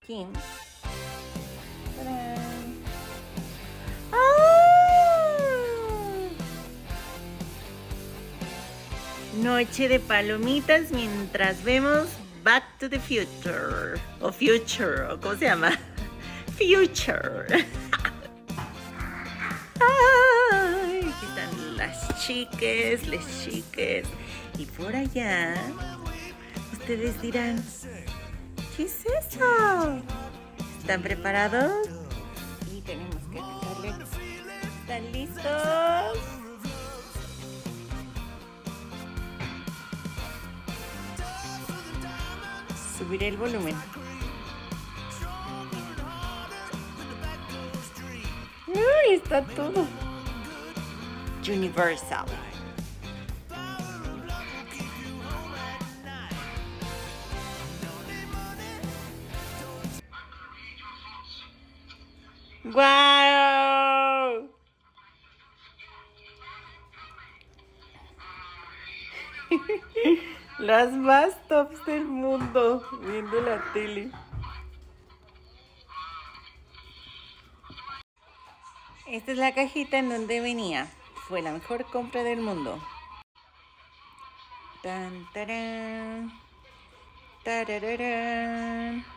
aquí. ¡Tarán! ¡Ah! Noche de palomitas mientras vemos Back to the Future. O Future, o ¿cómo se llama? Future. Ay, aquí están las chiques, les chiques. Y por allá, ustedes dirán, ¿qué es eso? ¿Están preparados? Y tenemos que picarle. ¿Están listos? Subiré el volumen. ¡Uy! Está todo. Universal. ¡Guau! Las más tops del mundo viendo la tele. Esta es la cajita en donde venía. Fue la mejor compra del mundo. Tan, tarán, tarararán.